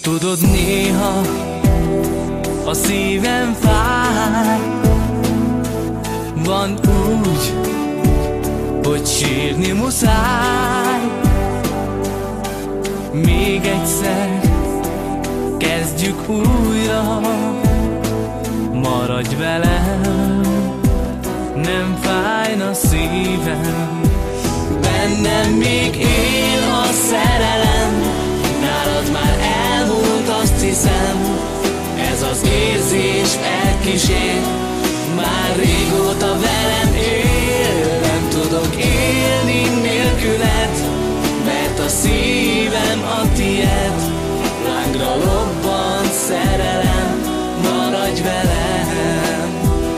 Tudod, néha a szívem fáj, van úgy, hogy sírni muszáj. Még egyszer kezdjük újra, maradj velem, nem fájna szívem. Bennem még él a szerelem, nálad már elmúlt, azt hiszem. Ez az érzés elkísér, már régóta velem él. Nem tudok élni nélküled, mert a szívem a tied. Lángra lobbant szerelem, maradj velem.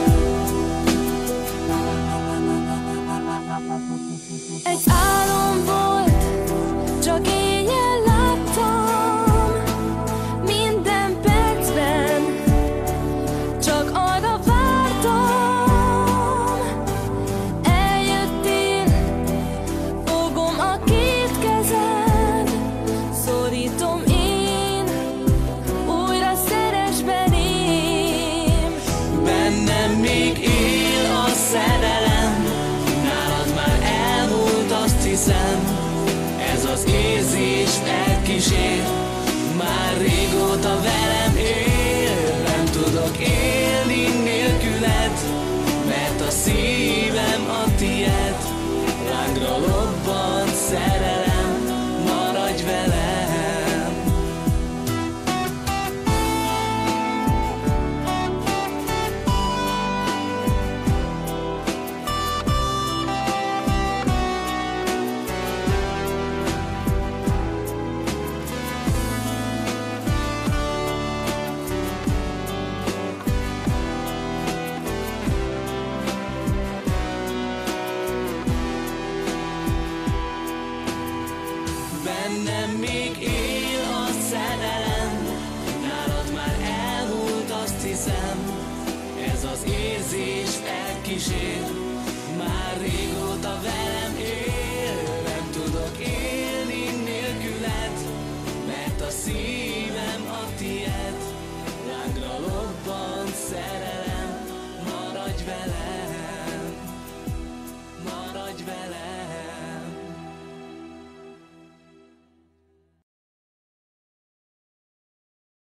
Egy álom volt, csak éjjel láttam, minden percben csak arra vártam. Eljöttél, fogom a két kezed, szorítom én, újra szeress belém. Bennem még él a szerelem, nálad már elmúlt, azt hiszem. Ez az érzés elkísér, már régóta velem él. Nem tudok élni nélküled, mert a szívem a tied. Lángra lobbant szerelem, maradj velem. Bennem még él a szerelem, nálad már elmúlt, azt hiszem. Ez az érzés elkísér, már régóta velem.